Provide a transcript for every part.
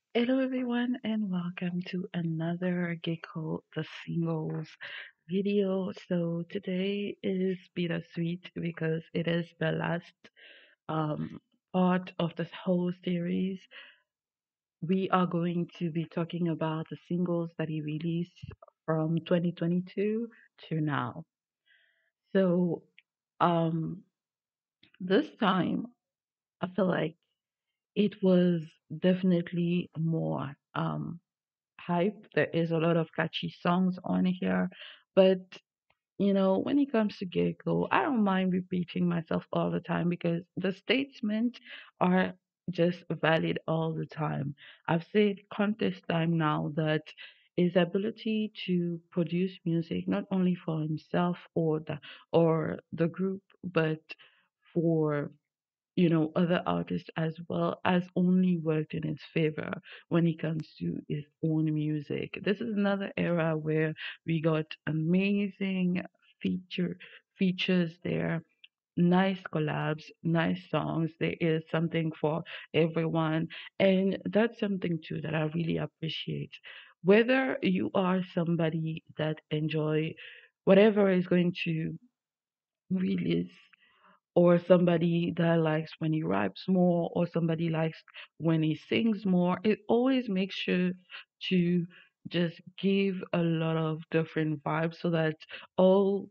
Hello, everyone, and welcome to another Gecko the Singles video. So, today is bittersweet because it is the last um, part of this whole series. We are going to be talking about the singles that he released from 2022 to now. So, um, this time, I feel like it was definitely more. Hype. There is a lot of catchy songs on here, but when it comes to Gecko, I don't mind repeating myself all the time because the statements are just valid all the time. I've said countless time now that his ability to produce music not only for himself or the group, but for other artists as well as only worked in his favor when it comes to his own music. This is another era where we got amazing feature features there, nice collabs, nice songs. There is something for everyone, and that's something too that I really appreciate. Whether you are somebody that enjoy whatever is going to release or somebody that likes when he raps more, or somebody likes when he sings more. It always makes sure to just give a lot of different vibes so that all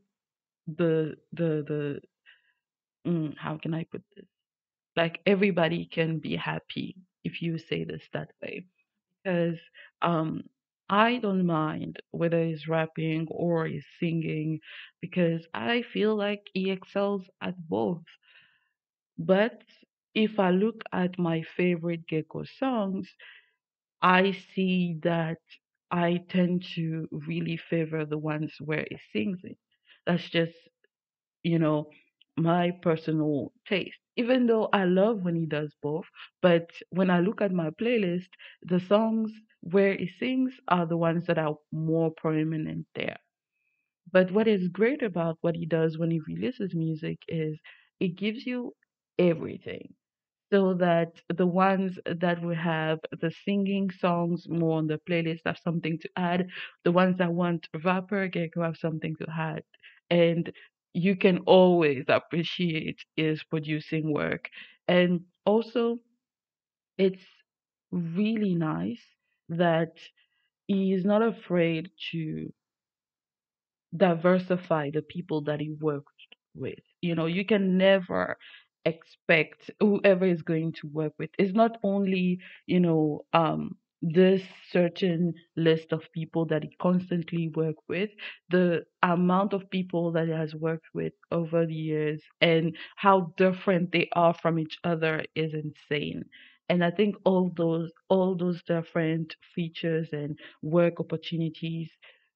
the how can I put this? Like everybody can be happy if you say this that way. Because um I don't mind whether he's rapping or he's singing because I feel like he excels at both. But if I look at my favorite Gecko songs, I see that I tend to really favor the ones where he sings it. That's just, you know, my personal taste. Even though I love when he does both, but when I look at my playlist, the songs where he sings are the ones that are more prominent there. But what is great about what he does when he releases music is it gives you everything. So that the ones that will have the singing songs more on the playlist have something to add. The ones that want rapper Gecko have something to add. And you can always appreciate his producing work. And also, it's really nice that he is not afraid to diversify the people that he works with. You can never expect whoever is going to work with. It's not only, this certain list of people that he constantly work with, the amount of people that he has worked with over the years and how different they are from each other is insane. And I think all those different features and work opportunities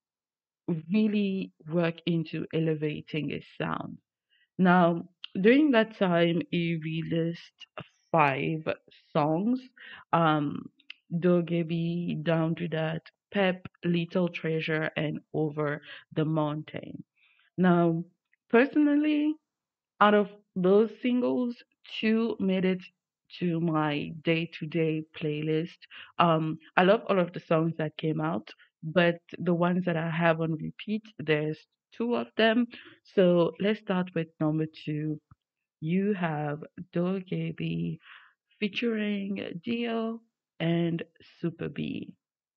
really work into elevating his sound. Now, during that time, he released five songs. Um, Dogebi, Down to That, Pep, Little Treasure, and Over the Mountain. Now, personally, out of those singles, two made it to my day-to-day playlist. I love all of the songs that came out, but the ones that I have on repeat, there's two of them. So let's start with number two. You have Dogebi featuring Dio and Super B.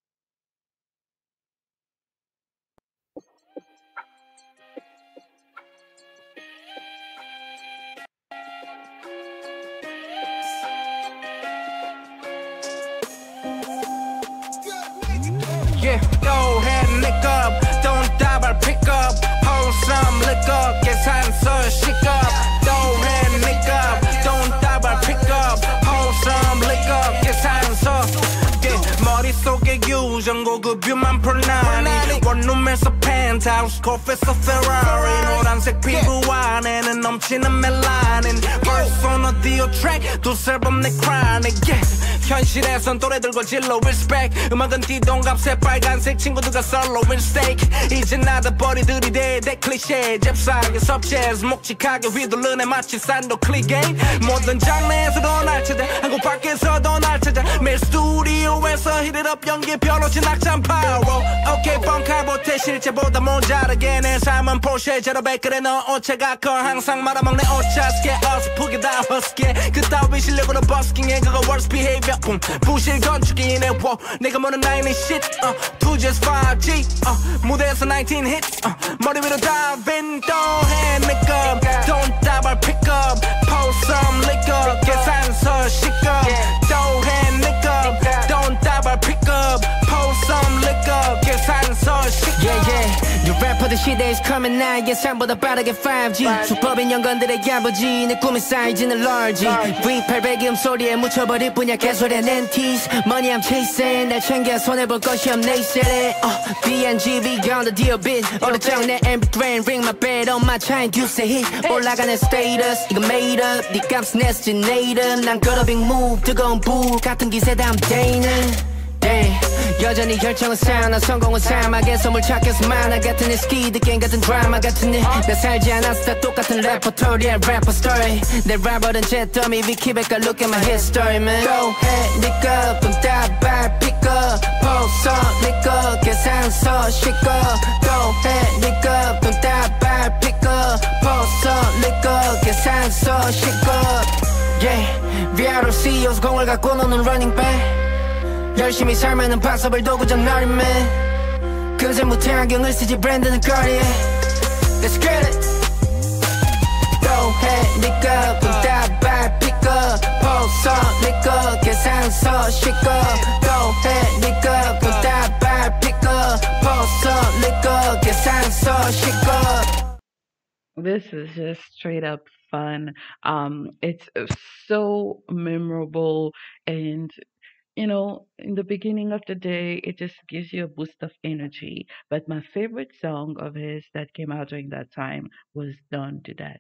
Yeah, go ahead and lick up. Don't die but pick up. Hold some lick up. 계산서 shake up. Go ahead and lick up. Don't die but pick up. Hold some lick up. 계산서. Yeah, 머릿속에 유전 고급 뷰만 풀나니 원룸에서 펜트하우스 코프에서 페라리 노란색 피부 안에는 넘치는 멜라닌 벌써 너 디오 트랙 두세 번내 chronic yeah. 현실에선 또래들과 진로 respect 음악은 띠동갑새 빨간색 친구들과 솔로인 steak 이제 나다 버리들이 대대 클리셰 잽싸게 섭취해서 묵직하게 휘둘르네 마치 산도 클릭 게임 모든 장르에서도 날 찾아 한국 밖에서도 날 찾아 매일 스튜디오 스튜디오에서 hit it up 연기 별로진 악장 파워 오케이 펑카 못해 실제보다 모자라게 내 삶은 포르쉐 제로백 그래 너 오체가 컬 항상 말아먹네 오차스게 어설프게 다 허스게 그따위 실력으로 버스킹해 그거 worst behavior 부실 건축이네 wow 내가 모르는 나인의 shit 2G's 5G 무대에서 19 hits 머리 위로 diving 또해 makeup don't double pick up post some liquor 계산서 시급 또해 makeup don't double pick up post some liquor 계산서 시급 Yeah yeah Your rapper 시대 is coming now 예상보다 빠르게 5G 수법인 연관들의 야버지 내 꿈의 사이즈는 large V800이 음소리에 묻혀버릴 뿐이야 개소리야 낸티스 Money I'm chasing 날 챙겨 손해볼 것이 없네 이 세대 BNGV on the deal bit 어느 내 MP3 ring my bed on my chain 듀스 hit 올라가는 status 이거 made up 네 값은 estimated 난 got a big move 뜨거운 부 같은 기세다 I'm Dana Damn 여전히 결정은 쌓아 성공은 사막에 선물 찾겠어 만화 같은 내 스키드 게임 같은 드라마 같은 일나 살지 않았어 다 똑같은 레퍼토리의 래퍼 스토리 내 래퍼는 잿더미 we keep it look at my history man Go ahead 니꺼 돈 따발 pick up post up 니꺼 계산서 시꺼 Go ahead 니꺼 돈 따발 pick up post up 니꺼 계산서 시꺼 Yeah 위아래 CEOs 공을 갖고 노는 running back 열심히 살면은 박사벌 도구전 날이면 금세 못해 안경을 쓰지 브랜드는 거리에 Let's get it Go ahead 니꺼 돈 따발 pick up post up 니꺼 계산서 시꺼 Go ahead 니꺼 돈 따발 pick up post up 니꺼 계산서 시꺼 This is just straight up fun. It's so memorable and you know, in the beginning of the day, it just gives you a boost of energy. But my favorite song of his that came out during that time was Don't Do That.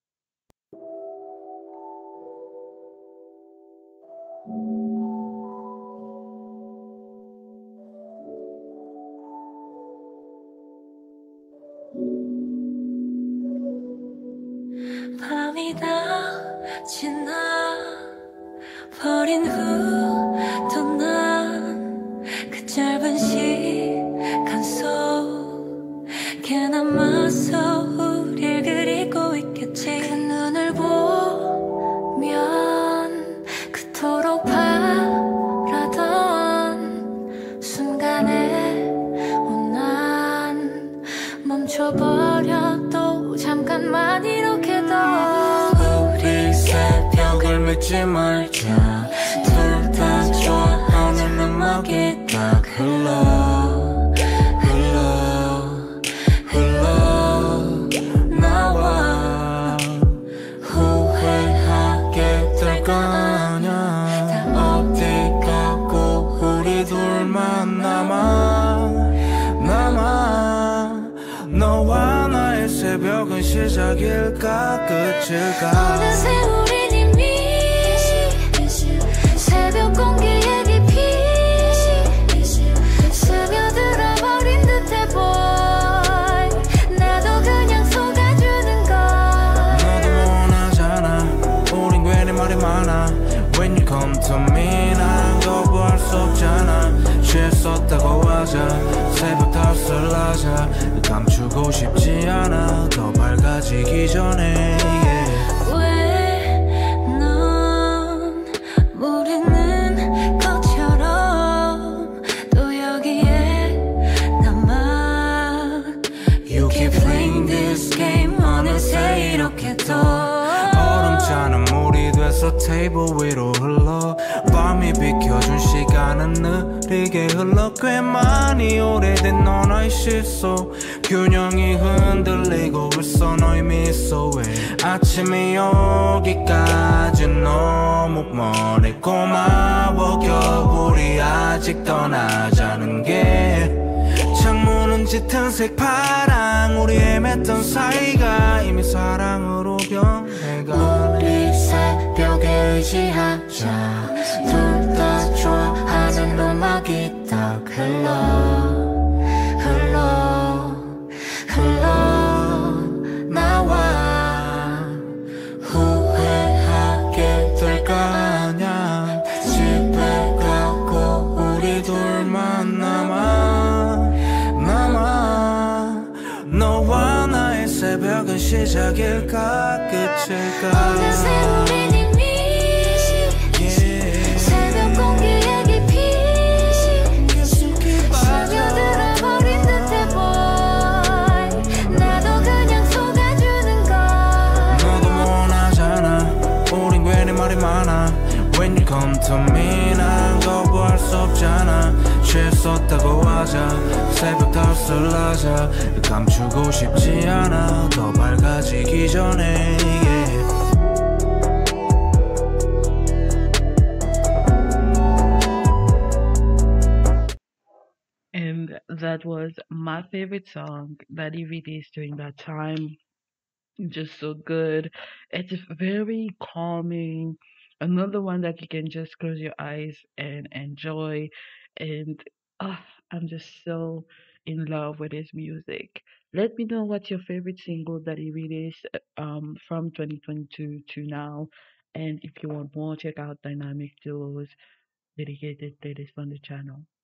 밤이 다 지나 버린 후도 난 그 짧은 시간 속에 남아서 우릴 그리고 있겠지 그 눈을 보면 그토록 바라던 순간에 난 멈춰버려도 잠깐만 이렇게 더 우리 새벽을 믿지 말자 둘 다 좋아하는 음악이 딱 흘러 나와 후회하게 될 거 아냐 어디 가고 우리 둘만 남아 너와 나의 새벽은 시작일까 끝일까 어느새 우린 이미 새벽 공기의 깊이 스며들어버린 듯해 boy 나도 그냥 속아주는 걸 너도 원하잖아 우린 괜히 말이 많아 When you come to me 난 거부할 수 없잖아 취했었다고 하자 새벽 탓을 하자 감추고 싶지 않아 더 밝아지기 전에 yeah. 넌 모르는 것처럼 또 여기에 남아 You keep playing this game 어느새 이렇게 또 얼음차는 물이 돼서 테이블 위로 흘러 밤이 비켜준 시간은 느리게 흘러 꽤 많이 오래된 너나의 실속 균형이 흔들리고 있어 너의 미소에 아침이 오기까지 너무 멀리 고마워 겨울이 아직 떠나자는 게 창문은 짙은 색파랑 우리 헤맸던 사이가 이미 사랑으로 변해가 우리 새벽에 의지하자 둘 다 좋아하는 음악이 딱 흘러 나와 후회하게 될 거 아냐 집에 가고 시작일까 끝일까 어느새 우린 이미 새벽 공기에 깊이 스며들어 버린 듯해 boy 나도 그냥 속아주는 걸 너도 원하잖아 우린 괜히 말이 많아 When you come to me 난 거부할 수 없잖아 실수했다고 하자 새벽 덜설하자 감추고 싶지 않아 더 밝아지기 전에 yeah. And that was my favorite song that he released during that time. Just so good. It's very calming. Another one that you can just close your eyes and enjoy. And uh, I'm just so in love with his music. Let me know what's your favorite single that he released from 2022 to now. And if you want more, check out Dynamic Duos dedicated playlist on the channel.